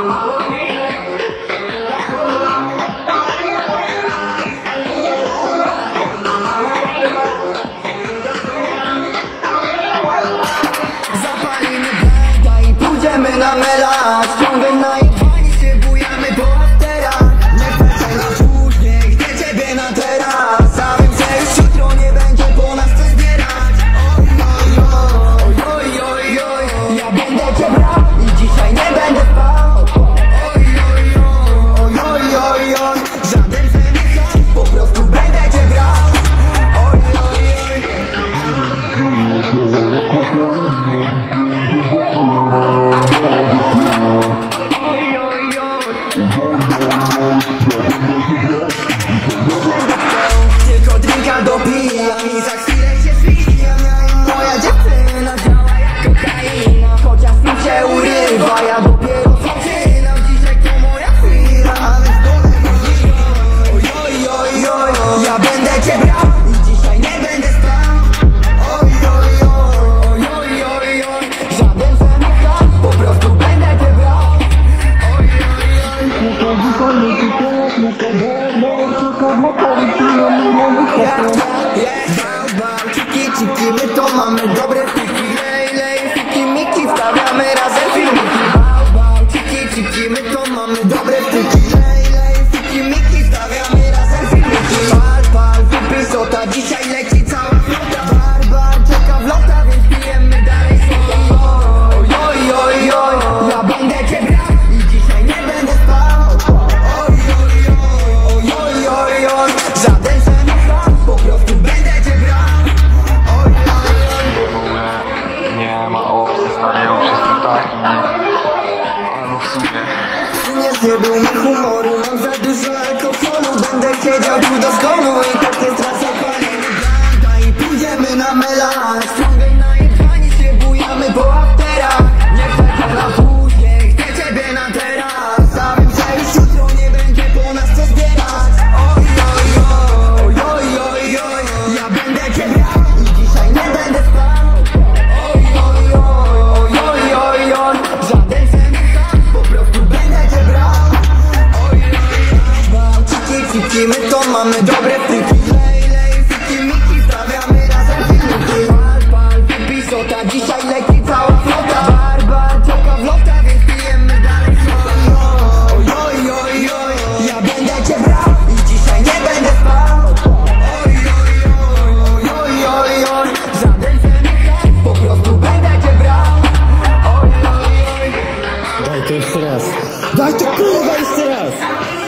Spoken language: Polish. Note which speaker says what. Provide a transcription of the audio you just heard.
Speaker 1: Zapalimy blanta i pójdziemy na melanż. Ciągle najebani się bujamy po afterach. Nie chcę na później, chcę ciebie na teraz. A wiem, że już jutro nie będzie po nas co zbierać. Oj, oj, oj, oj, ja będę cię brał i dzisiaj nie będę spał. Oj, oj, oj, oj, oj, oj, żaden femizm, po prostu będę cię brał. Oj, oj, oj. Tylko drinka dopijam i za chwilę się zwijam. Moja dziewczyna działa jak kokaina, chociaż mi się urywa, ja dopiero zaczynam. Dzisiaj to moja chwila, ale w dole oj, oj, oj, oj, ja będę cię brał i dzisiaj nie będę spał. Oj, oj, oj, oj, oj, oj, żaden femizm, po prostu będę cię brał. Oj, oj, ciki, ciki, my to mamy dobre fiki. Lej, lej, fiki, miki, wstawiamy razem filmiki. Ciki, ciki, my to mamy dobre fiki. Lej, lej, fiki, miki, wstawiamy razem filmiki. Pal, pal, wypisota, dzisiaj leci cała flota. Bar, czeka w lota, więc pijemy dalej słowa. Oj, oj, oj, oj, ja będę cię brał i dzisiaj nie będę spał. Oj, oj, oj, oj, oj, oj, żaden femizm, po prostu będę cię brał. Oj, oj, oj.
Speaker 2: Nie ma opcji, stary, ja już jestem taki. Ale no w sumie
Speaker 1: Nie zjebał mi humoru, mam za dużo alkoholu. Będę siedział tu do zgonu i tak nie stracę. Zapalimy blanta i pójdziemy na melanż. Ciągle najebani się bujamy po afterach. Nie chcę na później, chcę ciebie na teraz. A wiem, że już jutro nie będzie po nas co zbierać. Oj, oj, oj, oj, oj, oj, ja będę cię brał i dzisiaj nie będę spał. Oj, oj, oj, oj, oj, oj, żaden femizm, po prostu będę cię brał. Oj, oj, oj, ciki, ciki, my to mamy dobre fiki. Lej, lej, fiki, miki, stawiamy razem filmiki. Pal, pal, wypisota, dzisiaj leci cała flota. Bar, czeka w lota, więc pijemy dalej słowa. Oj, oj, oj, oj, ja będę cię brał i dzisiaj nie będę spał. Oj, oj, oj, oj, oj, oj, żaden femizm, po prostu będę cię brał. Oj, oj, oj.
Speaker 3: Daj to jeszcze raz. Daj to kurwa jeszcze raz.